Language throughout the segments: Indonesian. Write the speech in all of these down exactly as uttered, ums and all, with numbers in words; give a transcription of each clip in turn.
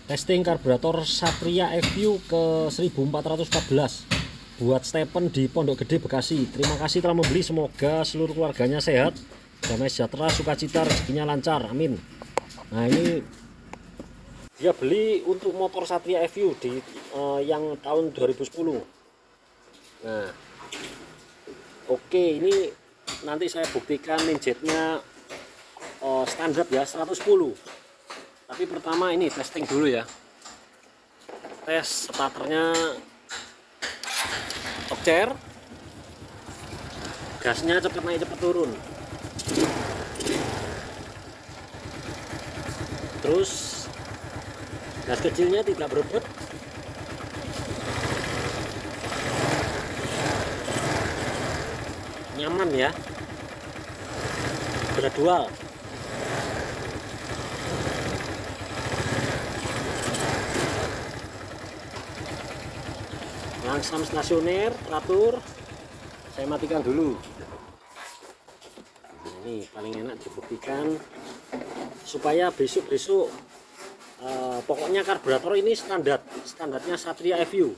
Testing karburator Satria F U ke seribu empat ratus empat belas buat Stephen di Pondok Gede, Bekasi. Terima kasih telah membeli, semoga seluruh keluarganya sehat, damai sejahtera, sukacita, rezekinya lancar, amin. Nah, ini dia beli untuk motor Satria F U di uh, yang tahun dua ribu sepuluh. Nah, oke, ini nanti saya buktikan ninjetnya uh, standar ya seratus sepuluh. Tapi pertama ini testing dulu ya, tes starternya, okcer, gasnya cepat naik cepat turun, terus gas kecilnya tidak berebut, nyaman ya, gradual. Langsam stasioner, teratur. Saya matikan dulu. Nah, ini paling enak dibuktikan supaya besok-besok eh, pokoknya karburator ini standar standarnya Satria F U.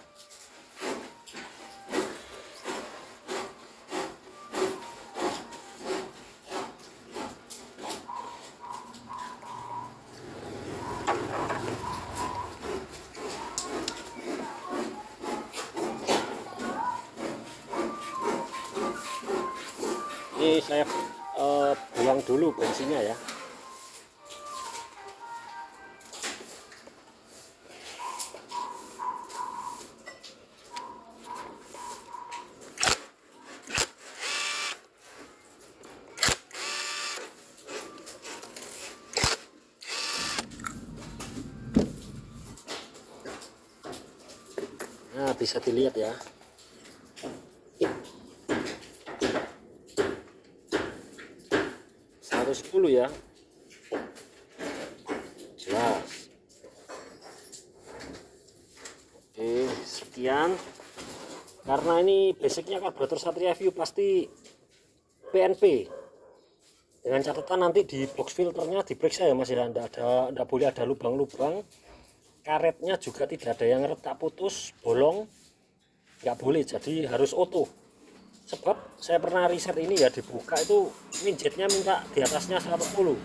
Ini saya uh, buang dulu bensinnya ya. Nah, bisa dilihat ya. seratus sepuluh ya, jelas. Oke, sekian. Karena ini basicnya karburator Satria F U pasti P N P, dengan catatan nanti di box filternya diperiksa ya Mas ya, tidak ada, tidak boleh ada lubang-lubang. Karetnya juga tidak ada yang retak, putus, bolong, nggak boleh, jadi harus utuh. Sebab saya pernah riset ini ya, dibuka itu ninjetnya minta di atasnya seratus sepuluh.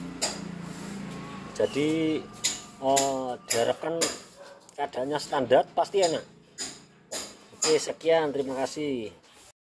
Jadi eh, diharapkan keadaannya standar, pasti enak. Oke, sekian, terima kasih.